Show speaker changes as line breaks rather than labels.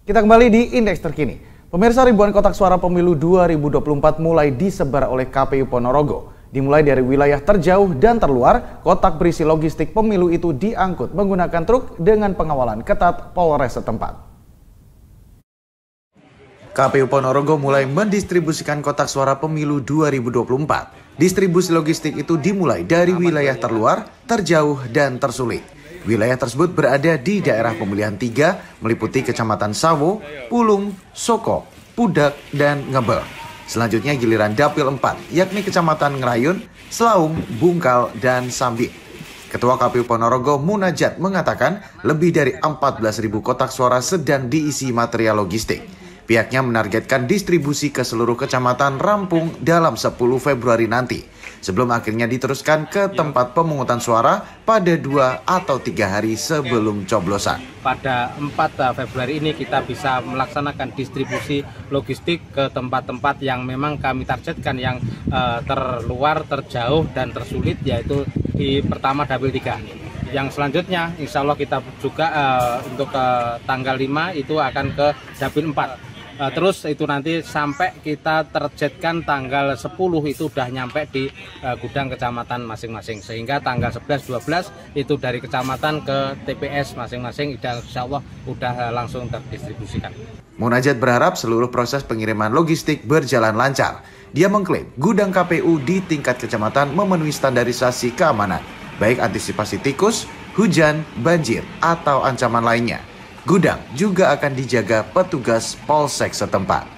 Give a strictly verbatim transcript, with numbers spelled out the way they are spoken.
Kita kembali di Indeks Terkini. Pemirsa, ribuan kotak suara pemilu dua ribu dua puluh empat mulai disebar oleh K P U Ponorogo. Dimulai dari wilayah terjauh dan terluar, kotak berisi logistik pemilu itu diangkut menggunakan truk dengan pengawalan ketat Polres setempat. K P U Ponorogo mulai mendistribusikan kotak suara pemilu dua ribu dua puluh empat. Distribusi logistik itu dimulai dari wilayah terluar, terjauh, dan tersulit. Wilayah tersebut berada di daerah pemilihan tiga, meliputi Kecamatan Sawo, Pulung, Soko, Pudak, dan Ngebel. Selanjutnya giliran Dapil empat, yakni Kecamatan Ngerayun, Selaung, Bungkal, dan Sambit. Ketua K P U Ponorogo Munajat mengatakan lebih dari empat belas ribu kotak suara sedang diisi material logistik. Pihaknya menargetkan distribusi ke seluruh kecamatan rampung dalam sepuluh Februari nanti, sebelum akhirnya diteruskan ke tempat pemungutan suara pada dua atau tiga hari sebelum coblosan.
Pada empat Februari ini kita bisa melaksanakan distribusi logistik ke tempat-tempat yang memang kami targetkan, yang uh, terluar, terjauh, dan tersulit, yaitu di pertama Dapil tiga. Yang selanjutnya insya Allah kita juga uh, untuk uh, tanggal lima itu akan ke Dapil empat. Uh, terus itu nanti sampai kita targetkan tanggal sepuluh itu udah nyampe di uh, gudang kecamatan masing-masing, sehingga tanggal sebelas dua belas itu dari kecamatan ke T P S masing-masing dan insya Allah udah uh, langsung terdistribusikan.
Munajat berharap seluruh proses pengiriman logistik berjalan lancar. Dia mengklaim gudang K P U di tingkat kecamatan memenuhi standarisasi keamanan, baik antisipasi tikus, hujan, banjir, atau ancaman lainnya. Gudang juga akan dijaga petugas Polsek setempat.